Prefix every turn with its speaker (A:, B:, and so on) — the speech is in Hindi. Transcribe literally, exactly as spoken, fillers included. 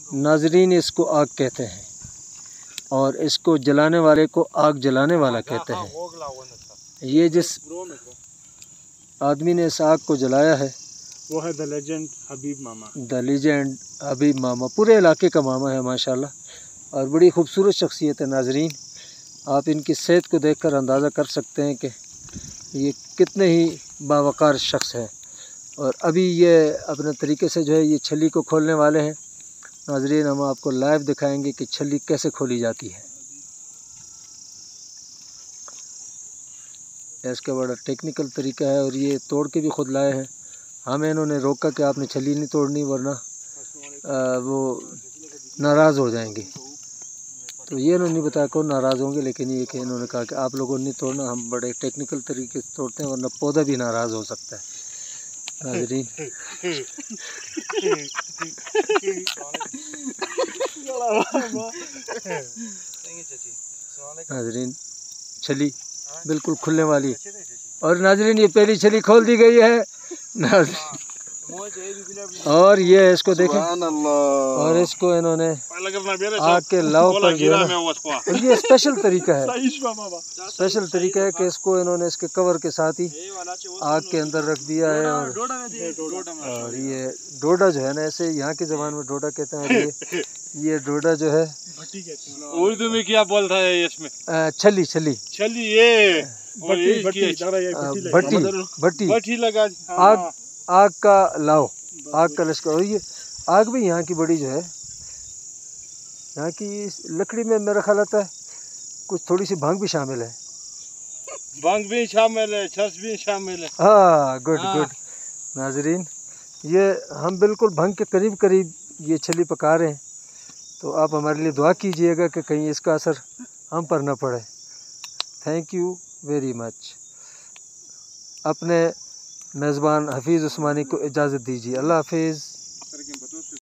A: नाजरीन इसको आग कहते हैं और इसको जलाने वाले को आग जलाने वाला कहते हैं। ये जिस आदमी ने इस आग को जलाया है
B: वो है द लेजेंड हबीब मामा।
A: द लेजेंड हबीब मामा पूरे इलाके का मामा है माशाल्लाह, और बड़ी खूबसूरत शख्सियत है। नाजरीन आप इनकी सेहत को देखकर अंदाज़ा कर सकते हैं कि ये कितने ही बावकार शख्स हैं। और अभी ये अपने तरीके से जो है ये छली को खोलने वाले हैं। नाजरीन हम आपको लाइव दिखाएंगे कि छली कैसे खोली जाती है। इसका बड़ा टेक्निकल तरीका है और ये तोड़ के भी खुद लाए हैं। हमें इन्होंने रोका कि आपने छली नहीं तोड़नी वरना वो नाराज़ हो जाएंगे। तो ये इन्होंने नहीं बताया कौन नाराज़ होंगे, लेकिन ये कि इन्होंने कहा कि आप लोगों ने नहीं तोड़ना, हम बड़े टेक्निकल तरीके से तोड़ते हैं वरना पौधा भी नाराज़ हो सकता है। नाजरीन नाजरीन छली बिल्कुल खुलने वाली, और नाजरीन ये पहली छली खोल दी गई है। और ये इसको देखें, और इसको इन्होंने आग के लाव पर जो है ना, ये स्पेशल तरीका है, स्पेशल तरीका है कि इसको इन्होंने इसके कवर के साथ ही आग के अंदर रख दिया है। और, और ये डोडा जो है ना, ऐसे यहाँ की ज़बान में डोडा कहते हैं। और ये ये डोडा जो है
C: उर्दू में क्या बोल रहा है इसमें?
A: छली छली
C: छली ये
B: भट्टी
A: भट्टी भट्टी
C: भट्टी लगा
A: आग आग का लाव, आग का लश्कर। और ये आग भी यहाँ की बड़ी जो है, यहाँ की लकड़ी में मेरा ख्याल आता है कुछ थोड़ी सी भांग भी शामिल है।
C: भांग भी शामिल है, छस भी शामिल है।
A: हाँ गुड गुड। नाजरीन ये हम बिल्कुल भांग के करीब करीब ये छली पका रहे हैं, तो आप हमारे लिए दुआ कीजिएगा कि कहीं इसका असर हम पर न पड़े। Thank you very much. अपने मेज़बान हफीज़ उस्मानी को इजाज़त दीजिए। अल्लाह हाफिज़।